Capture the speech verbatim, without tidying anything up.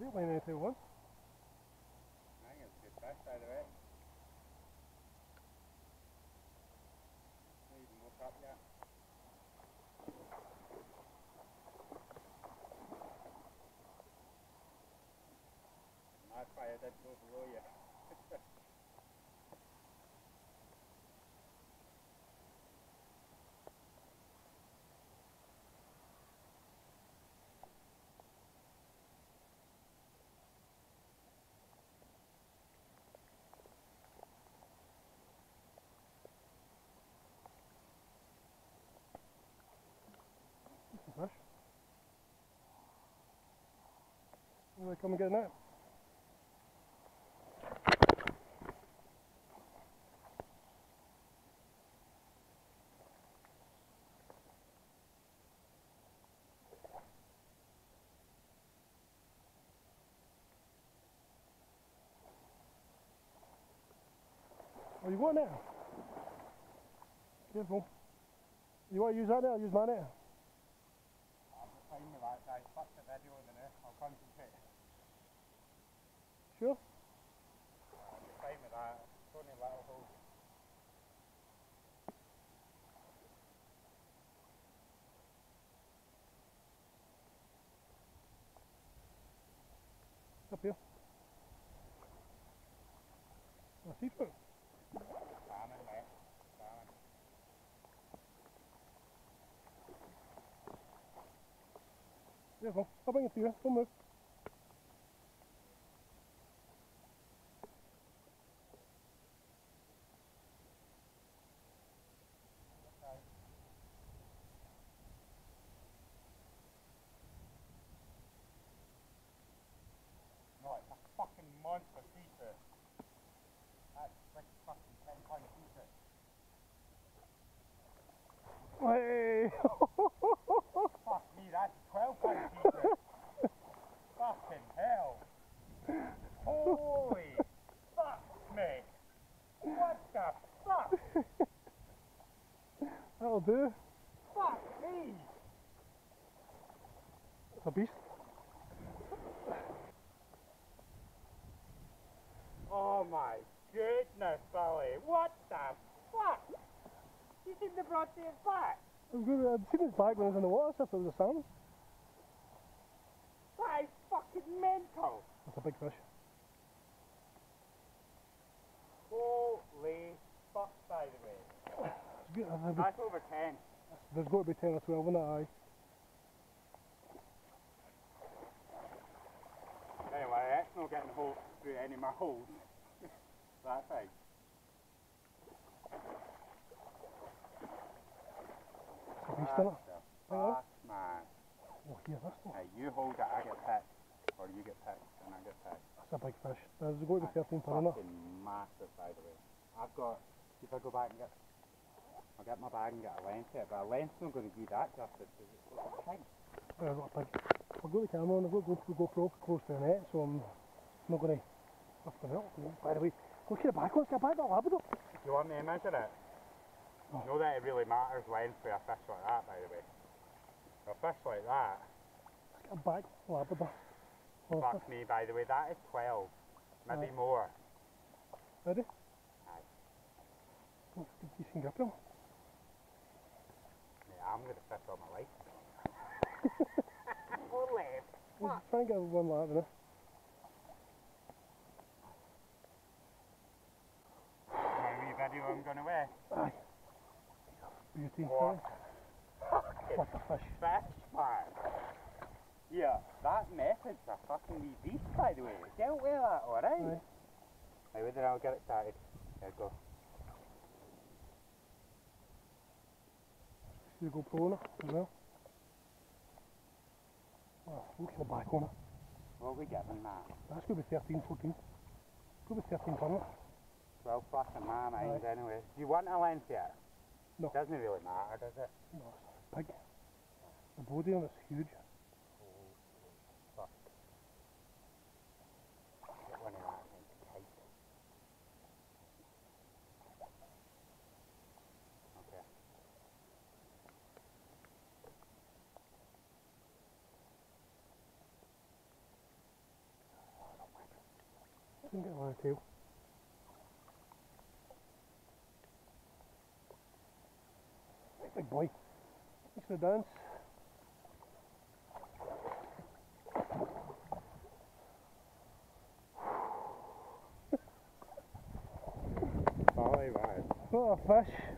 You're laying anything one. I think it's a good fish, by the way. Not even woke up yet. My fire did go below you. Fish. Will they come and get it now? Oh, you want it now? Careful. You want to use that now? I'll use my net. I'm fine with that, guys. Fuck the video in there. I'll concentrate. Sure? I'm fine with that. It's only a little hole. Up here. I see through. Salmon, mate. Salmon. Careful. I'll bring it to you. Don't move. No, it's a fucking monster feature. That's like fucking ten pound feature. Hey! Fuck me, that's a twelve pound feature. Fucking hell. Holy fuck, mate. What the fuck? That'll do. Fuck me. It's a beast. Oh my goodness, Billy. What the fuck? You seem to brought his back. I was good. I'd seen his back when I was in the water, so if it was a salmon. That is fucking mental. That's a big fish. Holy fuck, by the way. It's good. There's, That's over ten. there's got to be ten or twelve in that eye. Anyway, that's not getting hole through any of my holes. That's fine. It's a beast, isn't it? Fuck, man. Oh, here, this one. Hey, you hold it, I get picked. Or you get picked, and I get picked. That's a big fish. There's got to be thirteen per in it. Fucking massive, by the way. I've got, if I go back and get, I'll get my bag and get a lens here, but a lens not going to do that justice, because it's a pig. There's a big. I've got the camera on, I've got the GoPro close to the net, so I'm not going to lift it up. By the way, look at the back, let's get back that Labrador. Do you want me to measure it? Oh. You know that it really matters length for a fish like that, by the way. For a fish like that, Let's get back Labrador. Oh, fuck me, by the way, that is twelve. Maybe Aye. more. ready? Aye. Let's get a decent grip on. Yeah, I'm going to fish all my life. Holy Let's try and get one lap in it. My wee video I'm going away. Aye. Beauty. What? What a fish. Fish, man. Yeah, that method's a fucking wee beast, by the way. Get away with that, alright? Aye. Right, wait, then I'll get it started. There we go. See the GoPro on it as well. Oh, look at the back on it. What are we getting, man? That's going to be thirteen, fourteen. Could be thirteen ton it. twelve plus in my mind, Aye. anyway. Do you want a lens yet? No. Doesn't really matter, does it? No, it's big. The body on it's huge. Fuck. Get one of that nice tight. Okay. Didn't get one or two. Right, big boy. Thanks for the dance. Bye, bye. What a fish.